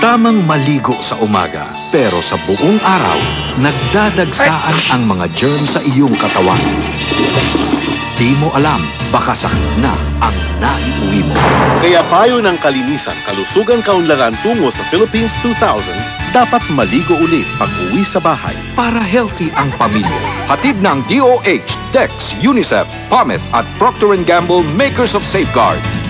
Tamang maligo sa umaga, pero sa buong araw, nagdadagsaan ang mga germs sa iyong katawan. Di mo alam, baka sakit na ang naiuwi mo. Kaya payo ng kalinisan, kalusugan kaunlaran tungo sa Philippines 2000, dapat maligo uli pag-uwi sa bahay. Para healthy ang pamilya. Hatid ng DOH, DEX, UNICEF, PAMET at Procter & Gamble, makers of Safeguard.